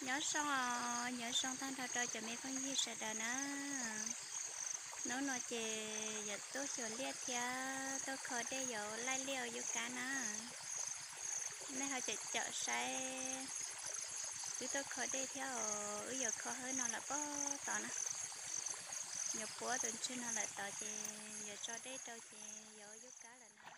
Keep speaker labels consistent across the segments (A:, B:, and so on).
A: nhớ xong thanh thao trò cho mấy con gì sẽ đỡ nè nó chè giờ tôi sửa liệt thia tôi khó để giờ lai liều vô cá nè nên họ chạy chợ say chứ tôi khó để theo giờ khó hơn nó là bó tỏ nè nhớ bố tuần trước nó lại tỏ chè giờ cho đây đâu chè giờ vô cá là nè.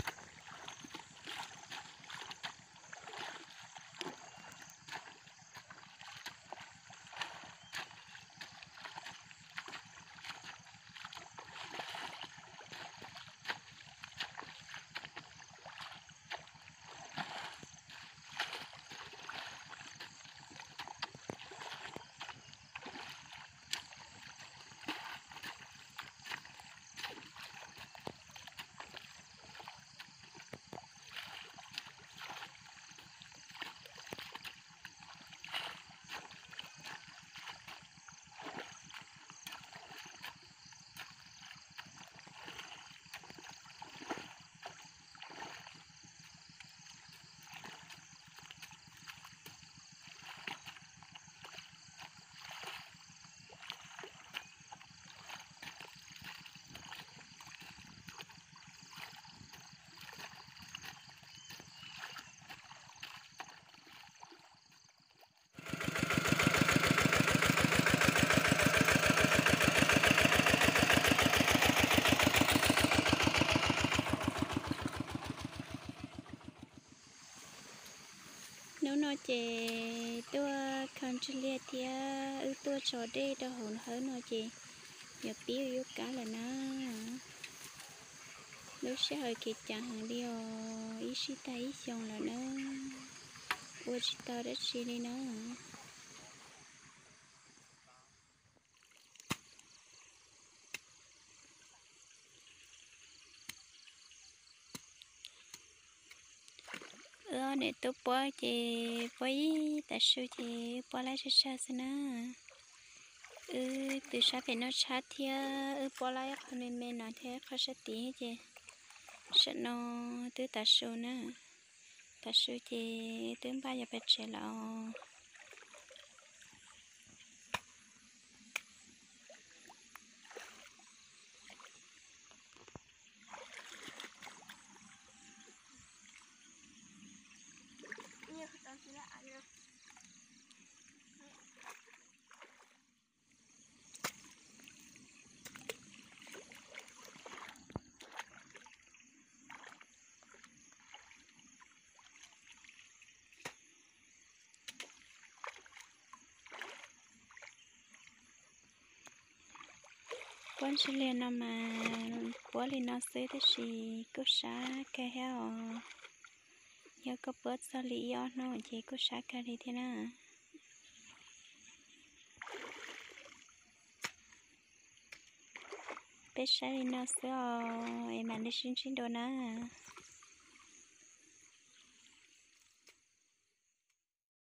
A: Nếu nó chè tôi không chỉ liệt thì tôi cho đây đâu hồn hơn nó chè giờ biết yêu cá là nó lúc sẽ hơi kịch chẳng hàng đi ý sĩ ta ý xong là nó ua chỉ tao đất chi đi nó để tôi bỏ chè bỏ tại sao chè bỏ lại cho sao xin á từ sao phải nó chát thì bỏ lại không nên mình nói thế khó sẽ tí chè sẽ nó từ tại sao nữa tại sao chè từ bao giờ phải chè là quán chỉ liền nó mà bỏ liền nó xế thế gì cứ xá cái heo giờ có bớt sao lý do nó chỉ cứ xá cái đi thế nào bé xá đi nó xế em ăn đi xin xin đồ nè